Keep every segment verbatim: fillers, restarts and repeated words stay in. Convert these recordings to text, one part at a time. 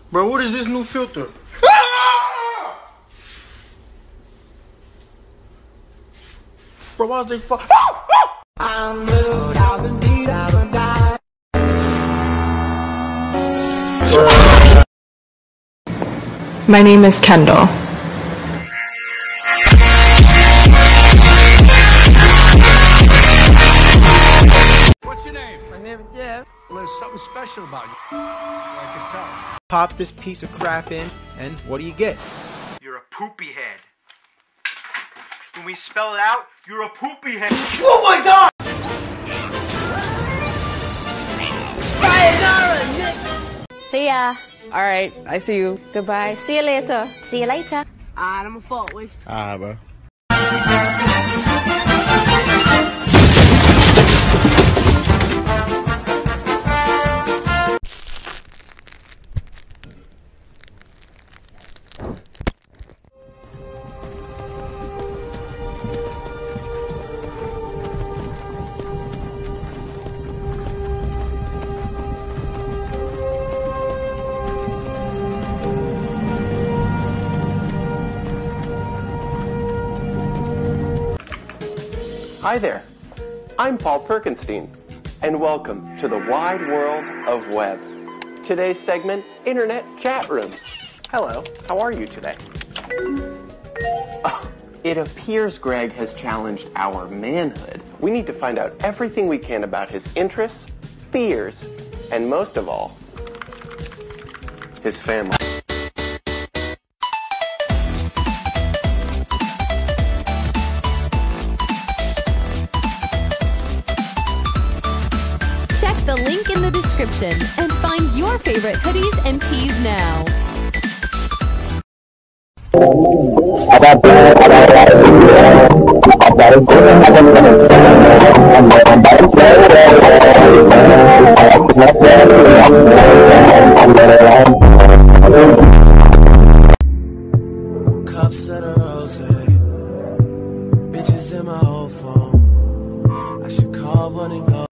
Bro, what is this new filter? Bro, why is they fuck? I'm blue, I've been beat, I've been died. My name is Kendall. What's your name? My name is Jeff. Well, there's something special about you. I can tell. Pop this piece of crap in, and what do you get? You're a poopy head. When we spell it out, you're a poopy head. Oh my god! See ya. Alright, I see you. Goodbye. See you later. See you later. Ah, I'm a fault with. Ah, bro. Hi there, I'm Paul Perkenstein, and welcome to the wide world of web. Today's segment, Internet Chat Rooms. Hello, how are you today? Oh, it appears Greg has challenged our manhood. We need to find out everything we can about his interests, fears, and most of all, his family. Check the link in the description and find your favorite hoodies and tees now. Cups of the rose, bitches in my old phone. I should call one and go.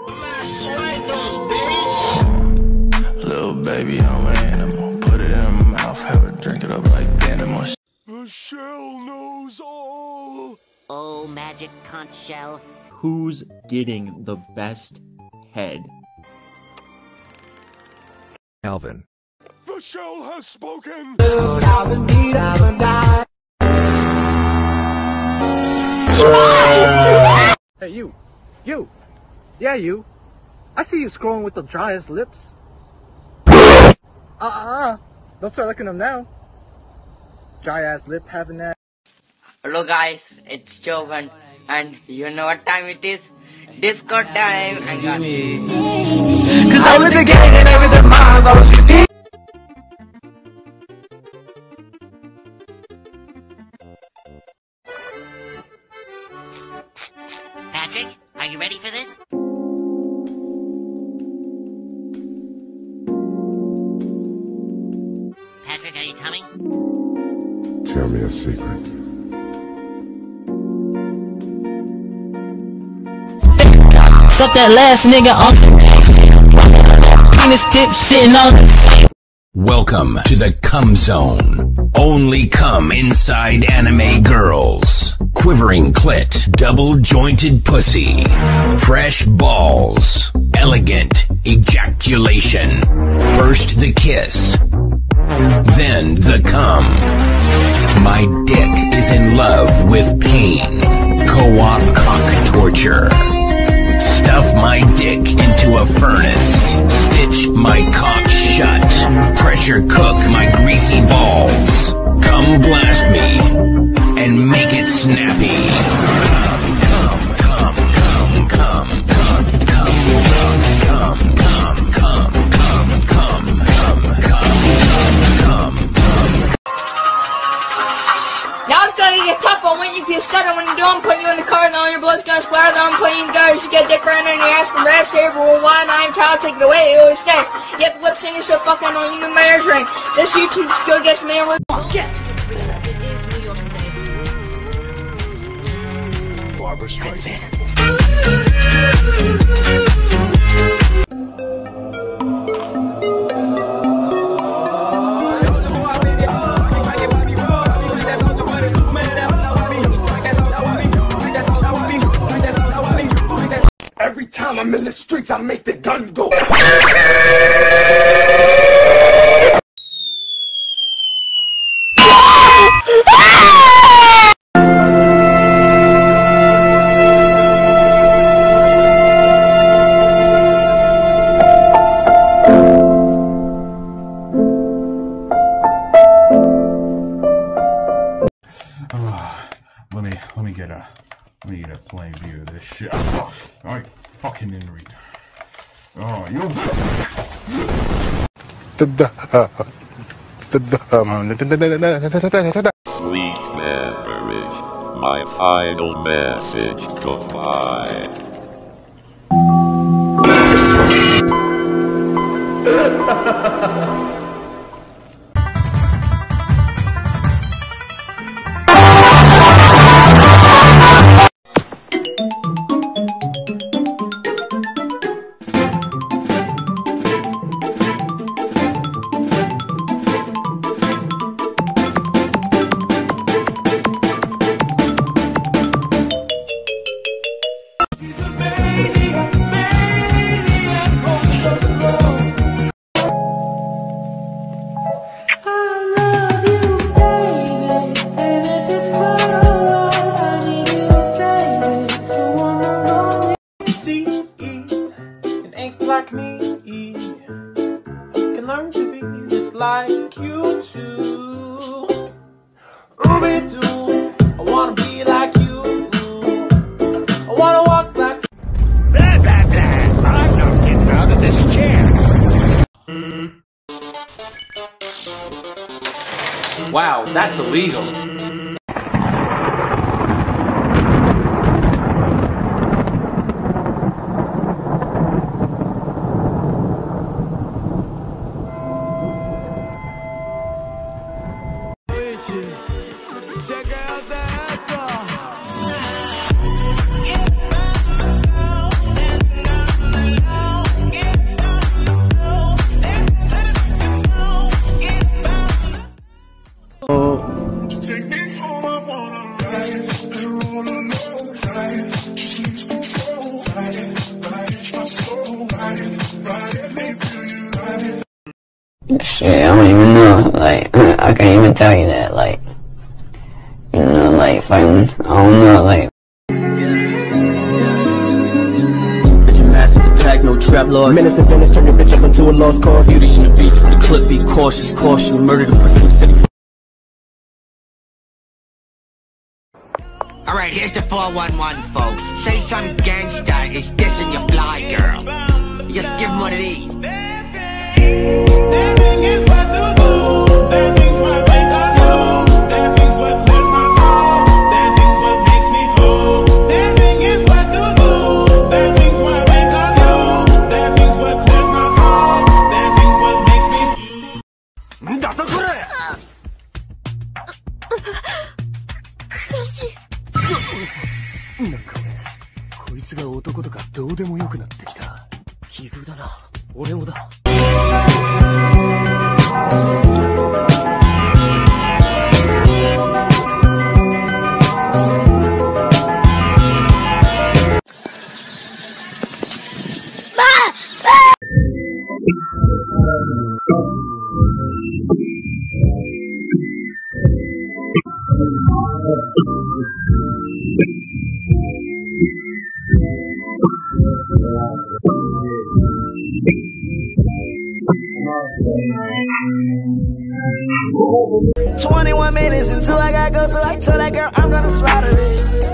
Little baby, I'm an animal. Put it in my mouth, have it drink it up like animal. The shell knows all. Oh, magic conch shell. Who's getting the best head? Alvin. The shell has spoken. Dude, I've been beat, I've been died. Hey, you. You. Yeah, you. I see you scrolling with the driest lips. Uh-uh. Don't start licking them now. Dry ass lip having that. Hello guys, it's Jovan, and you know what time it is? Disco time. I got me. Cause I'm with the gang and everything mine about you. Patrick, are you ready for this? Patrick, are you coming? Tell me a secret. Fuck that last nigga off the penis tip sitting on. Welcome to the Cum Zone. Only cum inside anime girls. Quivering clit, double-jointed pussy, fresh balls, elegant ejaculation. First the kiss, then the cum. My dick is in love with pain. Co-op cock torture. Stuff my dick into a furnace. Stitch my cock shut. Pressure cook my greasy balls. Come blast me and make it snappy. Come, come, come, come, come, come, come, come, come, come, come, come, come, come, come, come. Now it's gonna get tough on when you feel stutter when you do. I'm putting you in the car and all your blood's gonna splatter. Then I'm putting you guys to get dick right in your ass from red saber. Well, why not? I'm child, take it away. It always stay. Yet the lip singer still fucking on you, no matter ring. This YouTube skill gets man with get. Barbara Streisand. I'm in the streets, I make the gun go. Let me let me get a let me get a plain view of this shit. Oh, I fucking didn't read. Oh, you. Sweet beverage, my final message. Goodbye. Like me, can learn to be just like you too. Ruby doo, I wanna be like you. I wanna walk like. Blah blah blah. I'm not getting out of this chair. Wow, that's illegal. Check out that. Take me home, I wanna ride and roll alone, ride, just lose control, ride, ride my soul, ride, ride, make feel you ride. Shit, I don't even know, like, I can't even tell you that, like, you know, like, fighting, I don't know, like. Bitch, I'm master with the pack, no trap lord. Menace and Venice, turn your bitch up into a lost cause. Beauty in the beast with the clip, be cautious, caution, murder the pussy, city. Alright, here's the four one one, folks. Say some gangsta is dissing your fly girl. You just give him one of these. Dancing is what to do. Dancing's what I think I do. Dancing's what lifts my soul. Dancing's what makes me whole. Dancing is what to do. Dancing's what I think I do. Dancing's what lifts my soul. Dancing's what makes me. んだとこれ。 苦しい。なんか俺、こいつが男とかどうでもよくなってきた。奇遇だな。俺もだ。 twenty-one minutes until I gotta go, so I told that girl I'm gonna slaughter it.